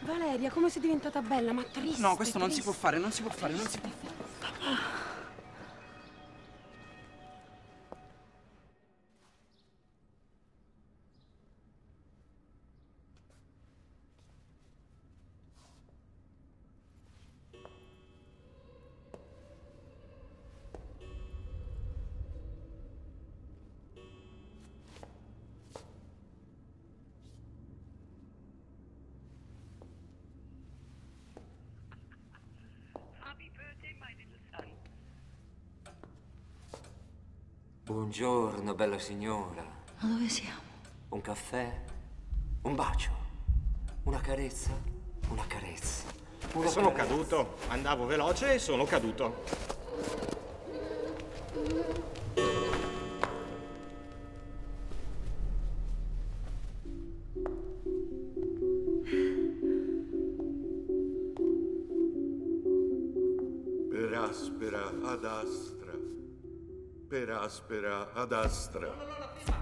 Valeria, come sei diventata bella, ma triste. No, questo non si può fare, non si può fare, non si può fare. Papà. Buongiorno, bella signora. Ma dove siamo? Un caffè? Un bacio? Una carezza? Una carezza? Sono caduto. Andavo veloce e sono caduto. Per aspera ad astra. Per aspera ad astra.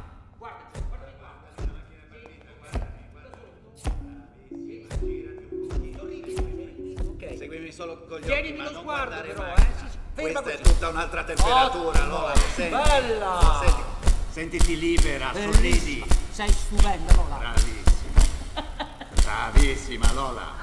Seguimi solo con gli Tienimi occhi, lo ma non sguardo guardare però, mai. Ferma Questa è così. tutta un'altra temperatura, Lola, lo senti? Bella! Sentiti libera, sorridi. Sei stupenda, Lola. Bravissima. Bravissima, Lola.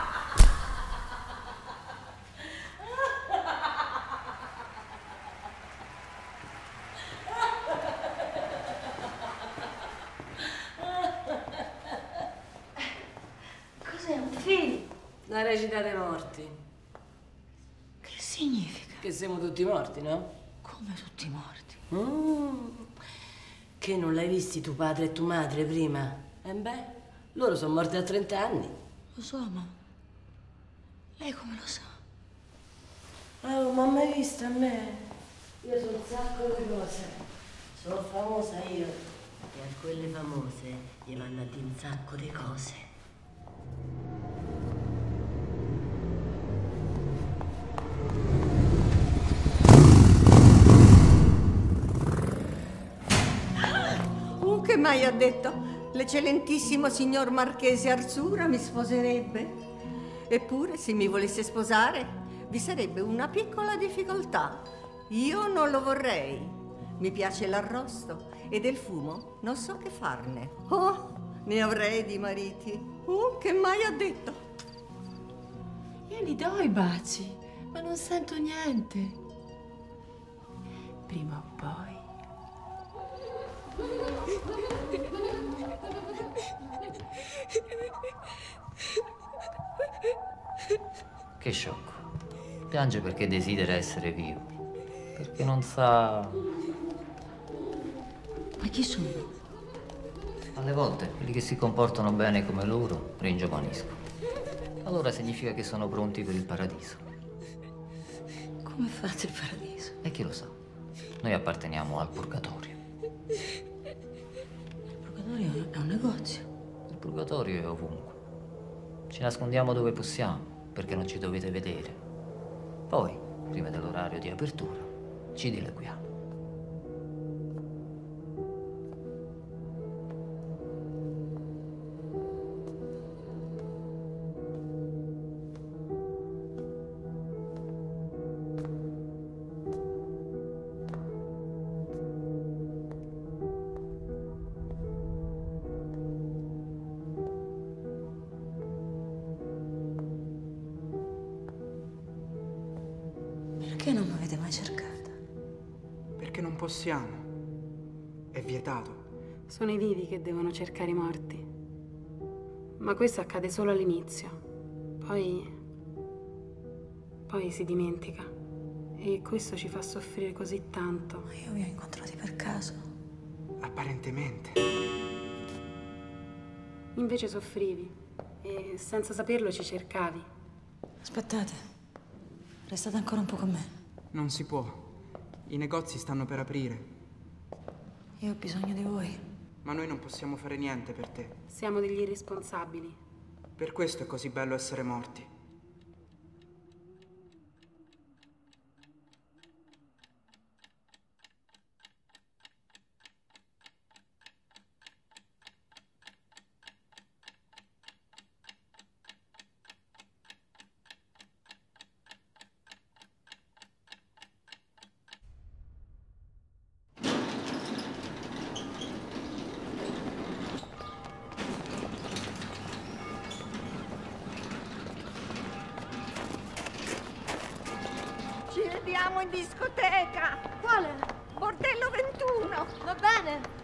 Cos'è un film? La recita dei morti. Che significa? Che siamo tutti morti, no? Come tutti morti? Che non l'hai visti tuo padre e tua madre prima? Beh, loro sono morti a 30 anni. Lo so, ma lei come lo sa? Oh, ma mai vista a me? Io so un sacco di cose. Sono famosa io. E a quelle famose gli vanno a dire un sacco di cose. Che mai ha detto? L'eccellentissimo signor Marchese Arzura mi sposerebbe? Eppure, se mi volesse sposare, vi sarebbe una piccola difficoltà. Io non lo vorrei. Mi piace l'arrosto e del fumo non so che farne. Oh, ne avrei di mariti. Che mai ha detto? Io gli do i baci, ma non sento niente. Prima o poi. Che sciocco. Piange perché desidera essere vivo. Perché non sa... Ma chi sono? Alle volte quelli che si comportano bene come loro ringiovaniscono. Allora significa che sono pronti per il paradiso. Come fate il paradiso? E chi lo sa? Noi apparteniamo al purgatorio. Il purgatorio è un negozio. Il purgatorio è ovunque. Ci nascondiamo dove possiamo, perché non ci dovete vedere. Poi, prima dell'orario di apertura, ci dileguiamo. Perché non mi avete mai cercata? Perché non possiamo. È vietato. Sono i vivi che devono cercare i morti. Ma questo accade solo all'inizio. Poi si dimentica. E questo ci fa soffrire così tanto. Ma io vi ho incontrati per caso. Apparentemente. Invece soffrivi. E senza saperlo ci cercavi. Aspettate. Restate ancora un po' con me. Non si può. I negozi stanno per aprire. Io ho bisogno di voi. Ma noi non possiamo fare niente per te. Siamo degli irresponsabili. Per questo è così bello essere morti. andiamo in discoteca. Quale? Bordello 21. Va bene.